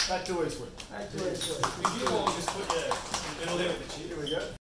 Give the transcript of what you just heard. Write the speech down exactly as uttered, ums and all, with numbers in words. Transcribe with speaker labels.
Speaker 1: Back to Eastwood.
Speaker 2: Back to Eastwood.
Speaker 3: If you all just put your in the middle there with the chip.
Speaker 1: Here we go.